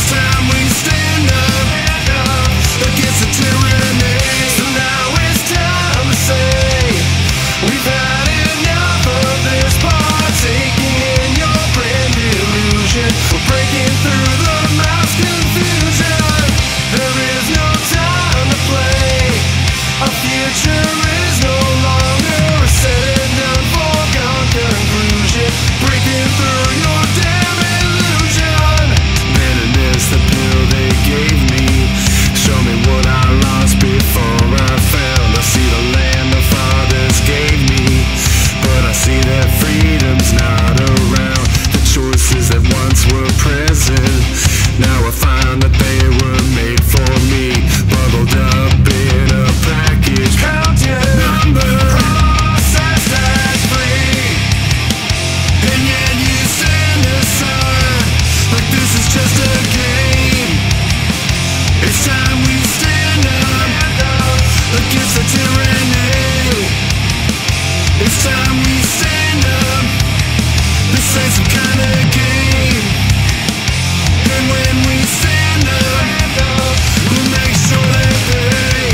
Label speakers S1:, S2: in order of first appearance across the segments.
S1: time we stand up against the tyranny. So now it's time to say we've had enough of this partaking in your brand delusion. We're breaking through the mass confusion. There is no time to play. Our future is no longer a said and done foregone conclusion. Breaking through your damn illusion. Bitterness, the pill they gave me. Show me what I lost before I found. I see the land the fathers gave me, but I see that freedom's not around. The choices that once were present, now I find that they were made for me. Bubbled up in a package, count your number, processed as free. And yet you stand aside like this is just a game. It's time we stand up against the tyranny. It's time we stand up. This ain't some kind of game. And when we stand up, we'll make sure they pay.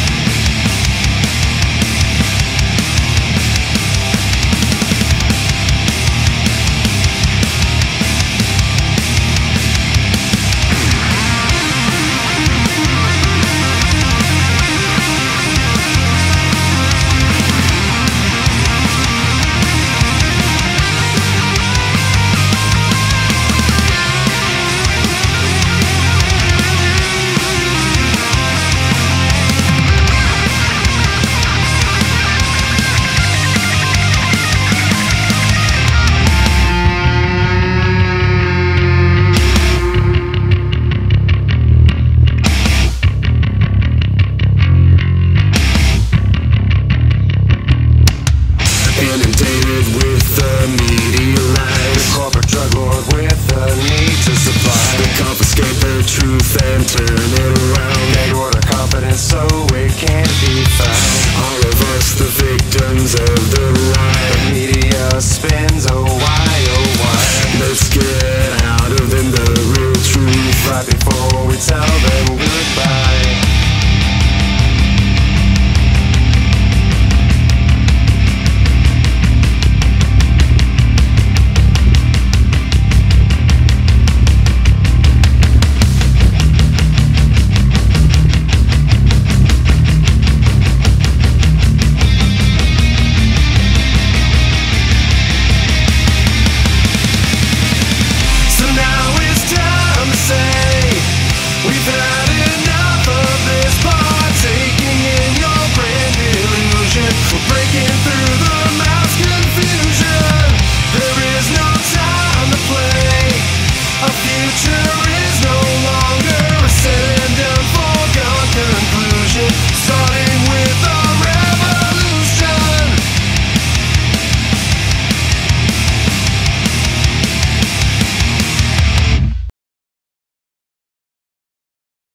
S1: Inundated with the media lies, the corporate drug lord with the need to supply. They confiscate the truth and turn it around. They order confidence so it can't be found. All of us the victims of the lie. The media spins, oh why? Let's get out of them the real truth right before we tell